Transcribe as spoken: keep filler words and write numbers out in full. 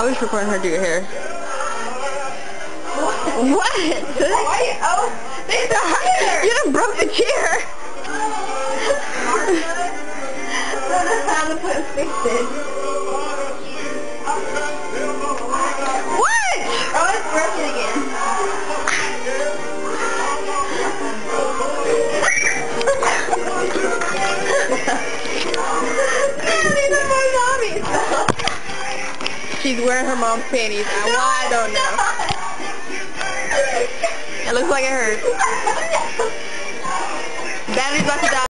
I was recording her do your hair. What? Why? Oh, they the You done broke the chair. Time to put fixes. What? Oh, it's broken again. These are my mommies. She's wearing her mom's panties. I, well, I don't know. It looks like it hurts. Daddy's about to die.